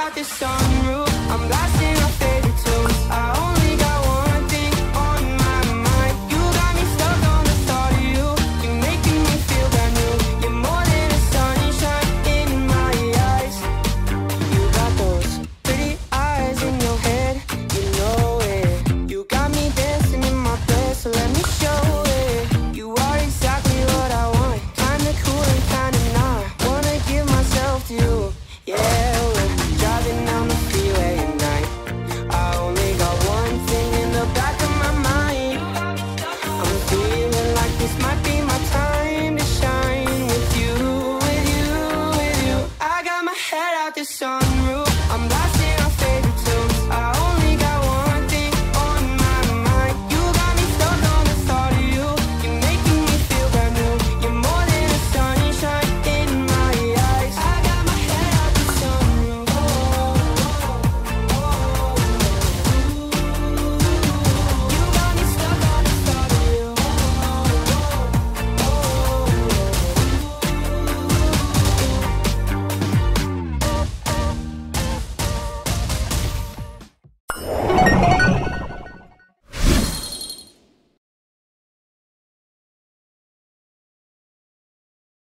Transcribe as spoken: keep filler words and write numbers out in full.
out the sunroof, I'm blasting our favorite tunes. I only got one thing on my mind. You got me stuck on the thought of you. You're making me feel brand new. You're more than a sunshine in my eyes. You got those pretty eyes in your head, you know it. You got me dancing in my bed, so let me show it. You are exactly what I want, kinda cool and kinda not. Wanna give myself to you, yeah. We're driving down the freeway at night. I only got one thing in the back of my mind. I'm feeling like this might be my time to shine with you, with you, with you. I got my head out the sun.